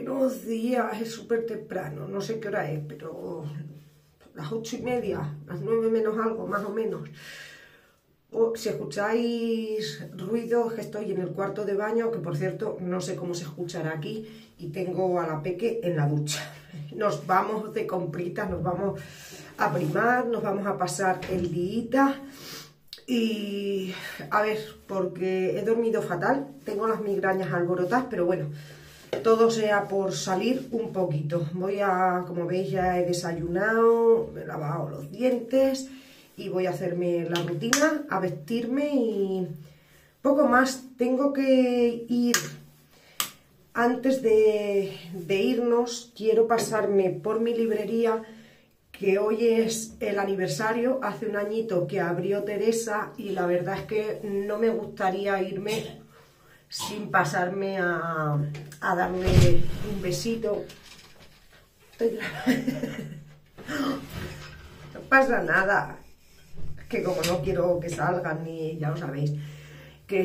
Buenos días, es súper temprano, no sé qué hora es, pero las 8:30, las 9 menos algo, más o menos. Si escucháis ruidos, que estoy en el cuarto de baño, que por cierto no sé cómo se escuchará aquí, y tengo a la peque en la ducha. Nos vamos de compritas, nos vamos a primar, nos vamos a pasar el día. Y a ver, porque he dormido fatal, tengo las migrañas alborotadas, pero bueno, todo sea por salir un poquito. Como veis, ya he desayunado, me he lavado los dientes y voy a hacerme la rutina, a vestirme y poco más. Tengo que ir, antes de irnos, quiero pasarme por mi librería, que hoy es el aniversario, hace un añito que abrió Teresa y la verdad es que no me gustaría irme sin pasarme a darle un besito. No pasa nada, es que como no quiero que salgan, ni ya lo sabéis, que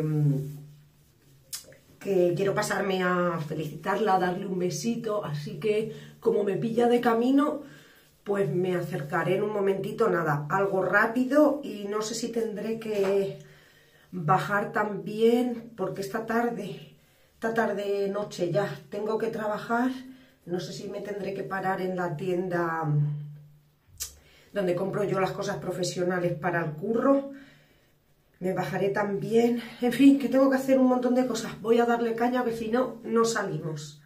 quiero pasarme a felicitarla, a darle un besito, así que como me pilla de camino, pues me acercaré en un momentito, nada, algo rápido, y no sé si tendré que bajar también, porque esta tarde noche ya tengo que trabajar. No sé si me tendré que parar en la tienda donde compro yo las cosas profesionales para el curro. Me bajaré también, en fin, que tengo que hacer un montón de cosas. Voy a darle caña, que si no, no salimos.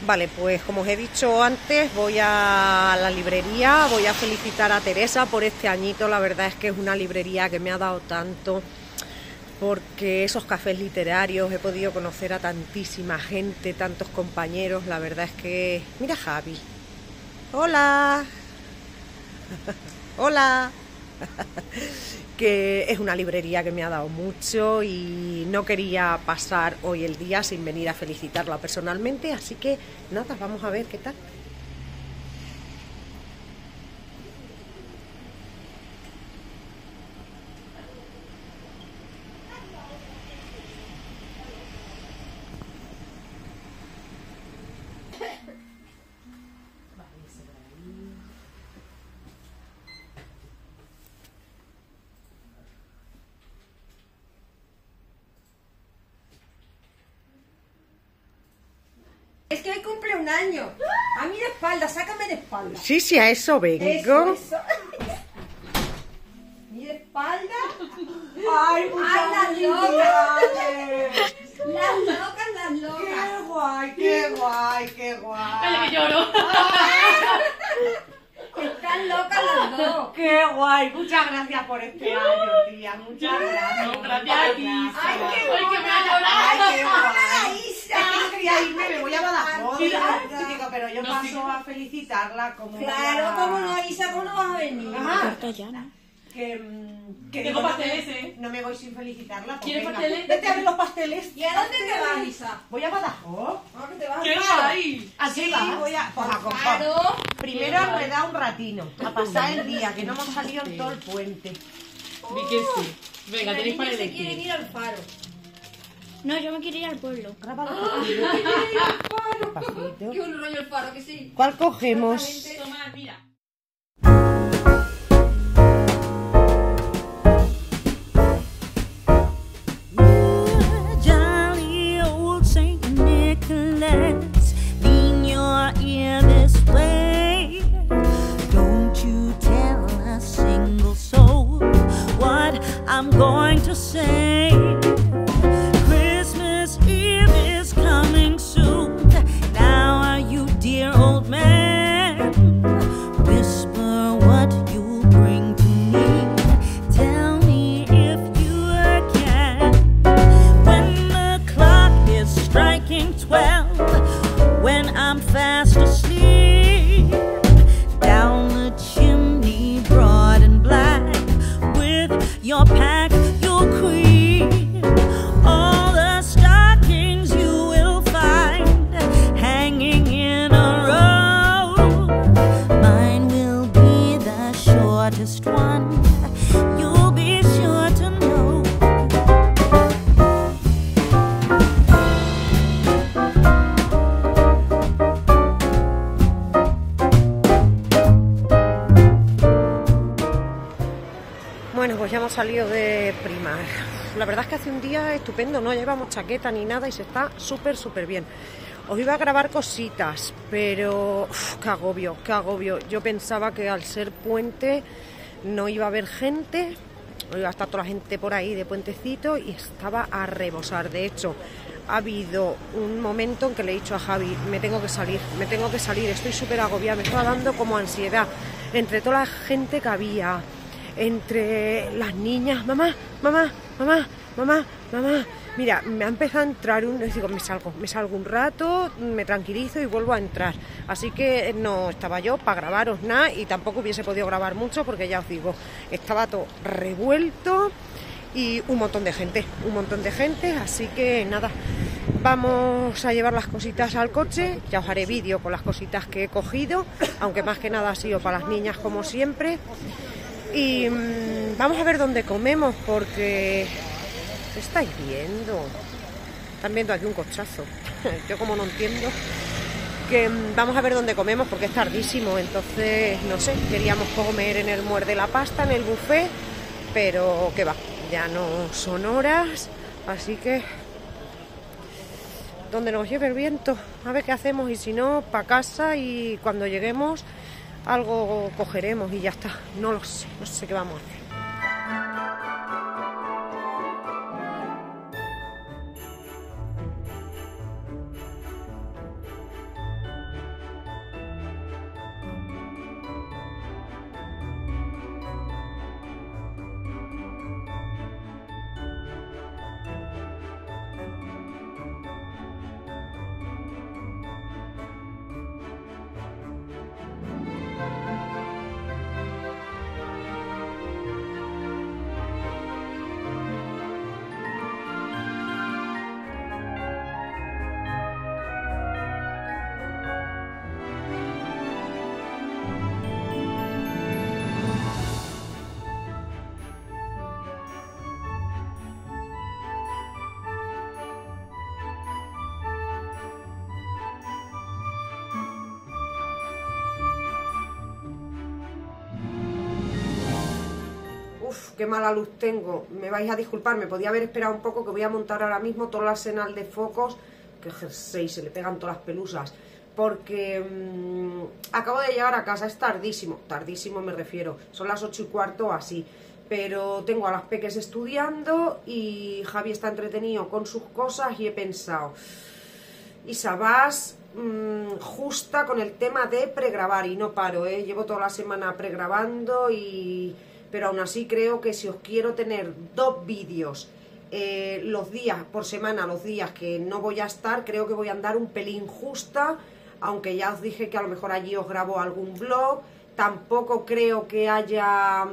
Vale, pues como os he dicho antes, voy a la librería, voy a felicitar a Teresa por este añito. La verdad es que es una librería que me ha dado tanto, porque esos cafés literarios he podido conocer a tantísima gente, tantos compañeros. La verdad es que... Mira Javi. Hola. Hola. Que es una librería que me ha dado mucho y no quería pasar hoy el día sin venir a felicitarla personalmente, así que nada, vamos a ver qué tal. Es que hoy cumple un año. A mí de espalda, sácame de espalda. Sí, sí, a eso vengo. Eso. ¿Y de espalda? ¡Ay, ¡Ay, las locas! Las locas. ¡Qué guay, qué guay, qué guay! ¡Ay, que lloro! Están locas las dos. ¡Qué guay! Muchas gracias por este año, tía. Muchas gracias. No, gracias a ti. ¡Ay, qué ¡Ay, que me ha llorado! ¡Ay, qué guay! guay! Es que no quería irme, me voy a Badajoz. Claro. Digo, pero yo No, paso sí. a felicitarla como Claro, una- ¿cómo no, Isa? ¿Cómo no vas a venir? Mamá, Ya, ¿no? que Tengo digo, pasteles, no me voy sin felicitarla. Pues ¿Quieres venga, pasteles? Vete a ver los pasteles. ¿Y a dónde te vas, Isa? Voy a Badajoz. ¿A qué te vas? ¡Qué guay! Así voy a... Pues a comprar. Claro. Primero a enredar un ratino, a pasar el día, que no hemos salido en todo el puente. Vi que sí. Venga, Los tenéis para niños se quieren elegir. ir al faro. No, yo me quiero ir al pueblo. Despacito. Qué un rollo el faro, que sí. ¿Cuál cogemos? Exactamente. Toma, mira. Jolly old Saint Nicholas, lean your ear this way. Don't you tell a single soul what I'm going to say. Christmas Eve is coming soon. Now are you, dear old man? Whisper what you bring to me. Tell me if you can. When the clock is striking 12, when I'm fast asleep, down the chimney, broad and black, with your pack you'll creep. All the stockings you will find hanging in a row. Mine will be the shortest one. You'll be sure to know. Bueno, pues ya hemos salido de Primar. La verdad es que hace un día estupendo, no llevamos chaqueta ni nada y se está súper, súper bien. Os iba a grabar cositas, pero qué agobio, qué agobio. Yo pensaba que al ser puente no iba a haber gente, iba a estar toda la gente por ahí de puentecito y estaba a rebosar. De hecho, ha habido un momento en que le he dicho a Javi, me tengo que salir, estoy súper agobiada, me estaba dando como ansiedad entre toda la gente que había, entre las niñas, mamá. Mira, me ha empezado a entrar digo, me salgo un rato, me tranquilizo y vuelvo a entrar. Así que no estaba yo para grabaros nada y tampoco hubiese podido grabar mucho porque ya os digo, estaba todo revuelto y un montón de gente, así que nada, vamos a llevar las cositas al coche, ya os haré vídeo con las cositas que he cogido, aunque más que nada ha sido para las niñas como siempre. Y vamos a ver dónde comemos porque... ¿Qué estáis viendo? Están viendo aquí un cochazo. Yo como no entiendo. Que vamos a ver dónde comemos porque es tardísimo. Entonces, no sé, queríamos comer en el Muerde la Pasta, en el buffet. Pero qué va, ya no son horas. Así que... donde nos lleve el viento. A ver qué hacemos y si no, para casa y cuando lleguemos algo cogeremos y ya está. No lo sé, no sé qué vamos a hacer. qué mala luz tengo, me vais a disculpar, me podía haber esperado un poco, que voy a montar ahora mismo todo el arsenal de focos, que jersey, se le pegan todas las pelusas, porque acabo de llegar a casa, es tardísimo, tardísimo me refiero, son las 8:15 así, pero tengo a las peques estudiando y Javi está entretenido con sus cosas y he pensado, Isa, vas justa con el tema de pregrabar y no paro, llevo toda la semana pregrabando pero aún así creo que si os quiero tener 2 vídeos los días por semana, los días que no voy a estar, creo que voy a andar un pelín justa, aunque ya os dije que a lo mejor allí os grabo algún vlog, tampoco creo que haya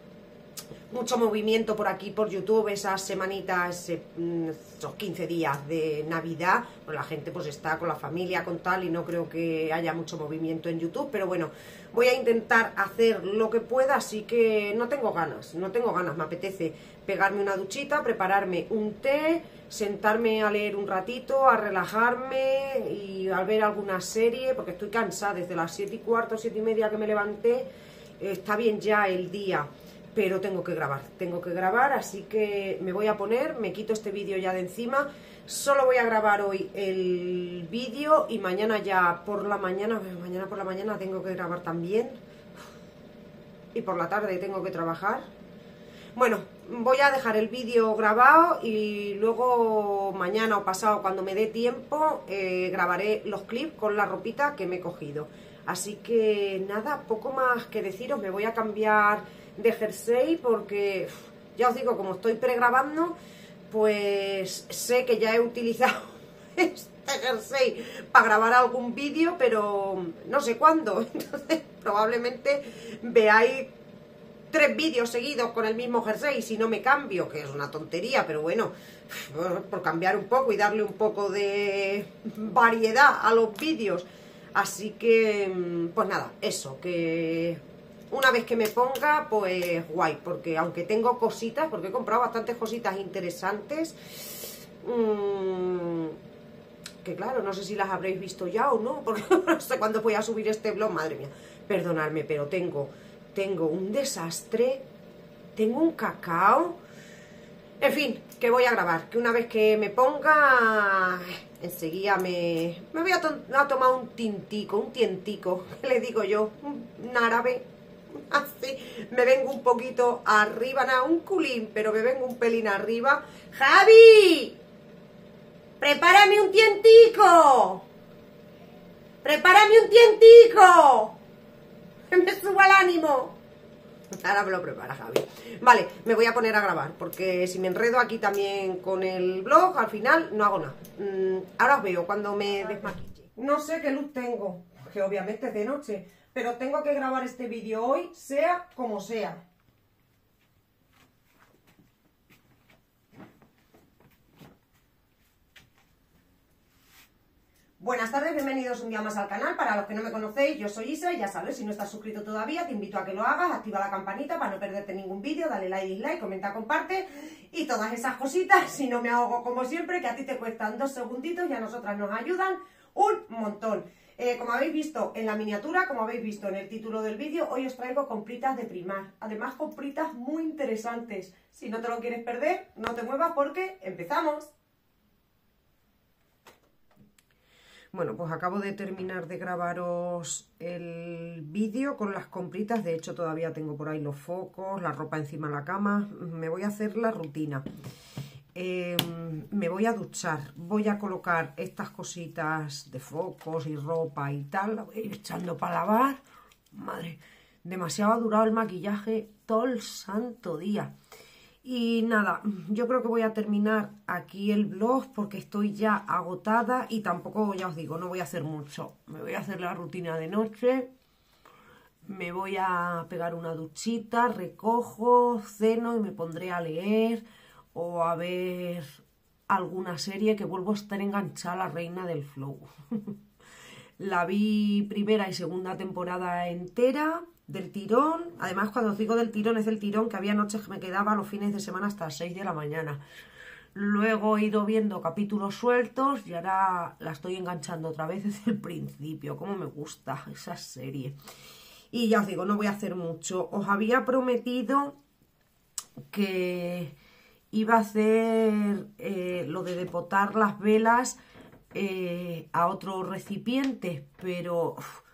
mucho movimiento por aquí, por YouTube, esas semanitas, esos 15 días de Navidad, pues la gente pues está con la familia, con tal, y no creo que haya mucho movimiento en YouTube, pero bueno, voy a intentar hacer lo que pueda, así que no tengo ganas, me apetece pegarme una duchita, prepararme un té, sentarme a leer un ratito, a relajarme y a ver alguna serie, porque estoy cansada desde las 7:15, 7:30 que me levanté, está bien ya el día, pero tengo que grabar, así que me voy a poner, me quito este vídeo ya de encima, solo voy a grabar hoy el vídeo y mañana por la mañana tengo que grabar también, y por la tarde tengo que trabajar. Bueno, voy a dejar el vídeo grabado y luego mañana o pasado, cuando me dé tiempo, grabaré los clips con la ropita que me he cogido. Así que nada, poco más que deciros, me voy a cambiar de jersey porque ya os digo, como estoy pregrabando, pues sé que ya he utilizado este jersey para grabar algún vídeo, pero no sé cuándo, entonces probablemente veáis 3 vídeos seguidos con el mismo jersey si no me cambio, que es una tontería, pero bueno, por cambiar un poco y darle un poco de variedad a los vídeos. Así que, pues nada, eso, que una vez que me ponga, pues guay, porque aunque tengo cositas, porque he comprado bastantes cositas interesantes, que claro, no sé si las habréis visto ya o no, porque no sé cuándo voy a subir este vlog, madre mía, perdonadme, pero tengo un desastre, tengo un cacao, en fin, que voy a grabar, que una vez que me ponga, enseguida me voy a tomar un tientico, que le digo yo, un árabe, así, me vengo un poquito arriba, nada, un culín, pero me vengo un pelín arriba. ¡Javi! ¡Prepárame un tientico! ¡Prepárame un tientico! ¡Que me suba el ánimo! Ahora me lo prepara Javi. Vale, me voy a poner a grabar, porque si me enredo aquí también con el vlog, al final no hago nada. Ahora os veo cuando me desmaquille. No sé qué luz tengo, que obviamente es de noche, pero tengo que grabar este vídeo hoy, sea como sea. Buenas tardes, bienvenidos un día más al canal. Para los que no me conocéis, yo soy Isa y ya sabes, si no estás suscrito todavía, te invito a que lo hagas, activa la campanita para no perderte ningún vídeo, dale like, dislike, comenta, comparte y todas esas cositas, si no me ahogo como siempre, que a ti te cuestan 2 segunditos y a nosotras nos ayudan un montón. Como habéis visto en la miniatura, como habéis visto en el título del vídeo, hoy os traigo compritas de primar, además compritas muy interesantes. Si no te lo quieres perder, no te muevas porque empezamos. Bueno, pues acabo de terminar de grabaros el vídeo con las compritas. De hecho, todavía tengo por ahí los focos, la ropa encima de la cama. Me voy a hacer la rutina. Me voy a duchar. Voy a colocar estas cositas de focos y ropa y tal. La voy a ir echando para lavar. Madre, demasiado ha durado el maquillaje todo el santo día. Y nada, yo creo que voy a terminar aquí el vlog porque estoy ya agotada y tampoco, ya os digo, no voy a hacer mucho. Me voy a hacer la rutina de noche, me voy a pegar una duchita, recojo, ceno y me pondré a leer o a ver alguna serie, que vuelvo a estar enganchada a La Reina del Flow. La vi primera y segunda temporada entera, del tirón. Además, cuando os digo del tirón, es del tirón, que había noches que me quedaba los fines de semana hasta las 6 de la mañana. Luego he ido viendo capítulos sueltos y ahora la estoy enganchando otra vez desde el principio. Cómo me gusta esa serie. Y ya os digo, no voy a hacer mucho. Os había prometido que iba a hacer lo de depotar las velas a otro recipiente, pero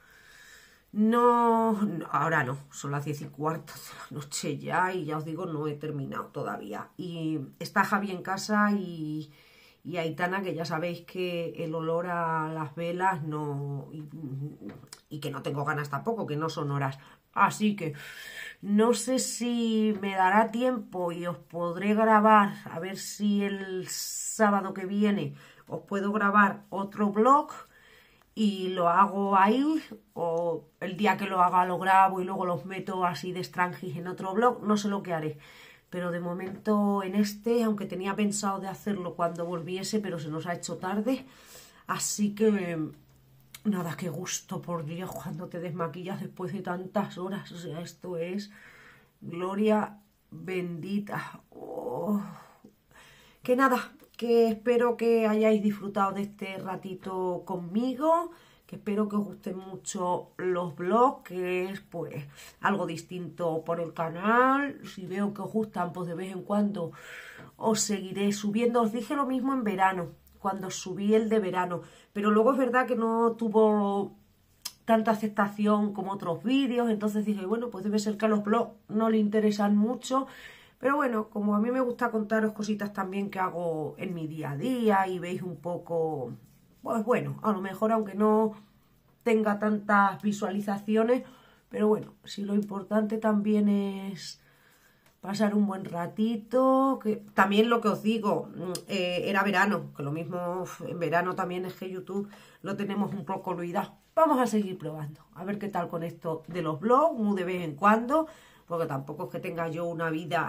no, ahora no, son las 10:15 de la noche ya y ya os digo, no he terminado todavía. Y está Javi en casa y Aitana, que ya sabéis que el olor a las velas no, y que no tengo ganas tampoco, que no son horas. Así que no sé si me dará tiempo y os podré grabar, a ver si el sábado que viene os puedo grabar otro vlog y lo hago ahí, o el día que lo haga lo grabo y luego los meto así de extranjis en otro vlog, no sé lo que haré. Pero de momento en este, aunque tenía pensado de hacerlo cuando volviese, pero se nos ha hecho tarde, así que nada, qué gusto, por Dios, cuando te desmaquillas después de tantas horas. O sea, esto es gloria bendita. Oh. Que nada, que espero que hayáis disfrutado de este ratito conmigo, que espero que os gusten mucho los vlogs, que es pues algo distinto por el canal. Si veo que os gustan, pues de vez en cuando os seguiré subiendo. Os dije lo mismo en verano, cuando subí el de verano, pero luego es verdad que no tuvo tanta aceptación como otros vídeos, entonces dije, bueno, pues debe ser que a los vlogs no le interesan mucho, pero bueno, como a mí me gusta contaros cositas también que hago en mi día a día y veis un poco, pues bueno, a lo mejor aunque no tenga tantas visualizaciones, pero bueno, si lo importante también es pasar un buen ratito, que también lo que os digo, era verano, que lo mismo en verano también es que YouTube lo tenemos un poco olvidado. Vamos a seguir probando, a ver qué tal con esto de los vlogs, muy de vez en cuando, porque tampoco es que tenga yo una vida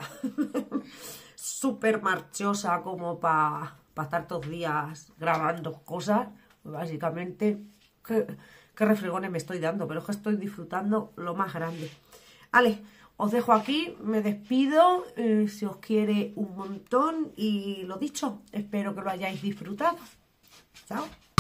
súper marchosa como para estar todos los días grabando cosas. Pues básicamente, qué refregones me estoy dando, pero es que estoy disfrutando lo más grande. Vale, os dejo aquí, me despido, si os quiere un montón y lo dicho, espero que lo hayáis disfrutado. Chao.